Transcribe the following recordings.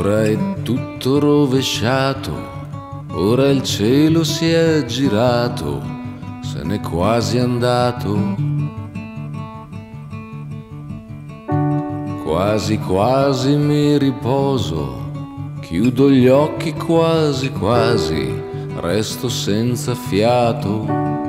Ora è tutto rovesciato, ora il cielo si è girato, se n'è quasi andato. Quasi quasi mi riposo, chiudo gli occhi quasi quasi, resto senza fiato.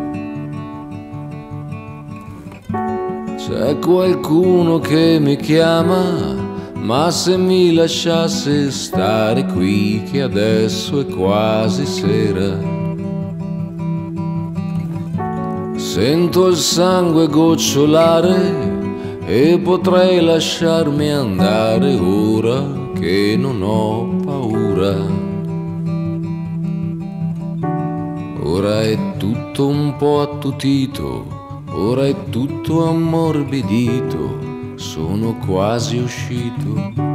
C'è qualcuno che mi chiama, ma se mi lasciasse stare qui, che adesso è quasi sera. Sento il sangue gocciolare e potrei lasciarmi andare ora che non ho paura. Ora è tutto un po' attutito, ora è tutto ammorbidito, sono quasi uscito.